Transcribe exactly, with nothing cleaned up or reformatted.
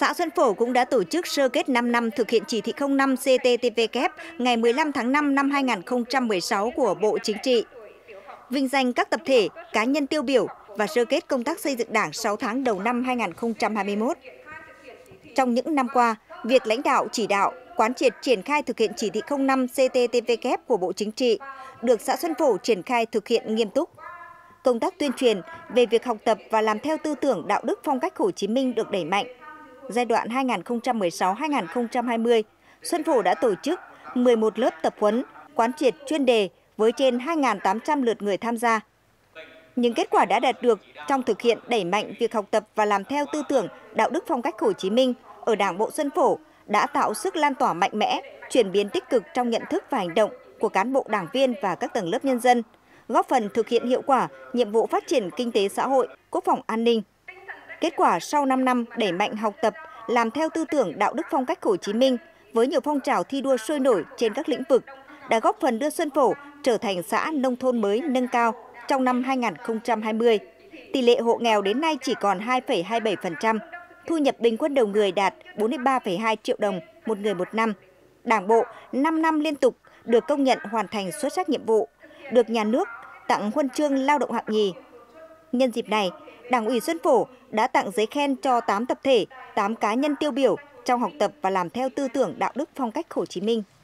Xã Xuân Phổ cũng đã tổ chức sơ kết năm năm thực hiện chỉ thị không năm C T T V K ngày mười lăm tháng năm năm hai nghìn không trăm mười sáu của Bộ Chính trị, vinh danh các tập thể, cá nhân tiêu biểu và sơ kết công tác xây dựng Đảng sáu tháng đầu năm hai nghìn không trăm hai mươi mốt. Trong những năm qua, việc lãnh đạo chỉ đạo, quán triệt triển khai thực hiện chỉ thị không năm C T T V K của Bộ Chính trị được xã Xuân Phổ triển khai thực hiện nghiêm túc. Công tác tuyên truyền về việc học tập và làm theo tư tưởng đạo đức phong cách Hồ Chí Minh được đẩy mạnh. Giai đoạn hai nghìn không trăm mười sáu đến hai nghìn không trăm hai mươi, Xuân Phổ đã tổ chức mười một lớp tập huấn, quán triệt chuyên đề với trên hai nghìn tám trăm lượt người tham gia. Những kết quả đã đạt được trong thực hiện đẩy mạnh việc học tập và làm theo tư tưởng đạo đức phong cách Hồ Chí Minh ở Đảng bộ Xuân Phổ đã tạo sức lan tỏa mạnh mẽ, chuyển biến tích cực trong nhận thức và hành động của cán bộ đảng viên và các tầng lớp nhân dân, góp phần thực hiện hiệu quả nhiệm vụ phát triển kinh tế xã hội, quốc phòng an ninh. Kết quả sau năm năm đẩy mạnh học tập, làm theo tư tưởng đạo đức phong cách Hồ Chí Minh với nhiều phong trào thi đua sôi nổi trên các lĩnh vực đã góp phần đưa Xuân Phổ trở thành xã nông thôn mới nâng cao trong năm hai nghìn không trăm hai mươi. Tỷ lệ hộ nghèo đến nay chỉ còn hai phẩy hai mươi bảy phần trăm, thu nhập bình quân đầu người đạt bốn mươi ba phẩy hai triệu đồng một người một năm. Đảng bộ năm năm liên tục được công nhận hoàn thành xuất sắc nhiệm vụ, được nhà nước tặng huân chương lao động hạng nhì. Nhân dịp này, Đảng ủy Xuân Phổ đã tặng giấy khen cho tám tập thể, tám cá nhân tiêu biểu trong học tập và làm theo tư tưởng đạo đức phong cách Hồ Chí Minh.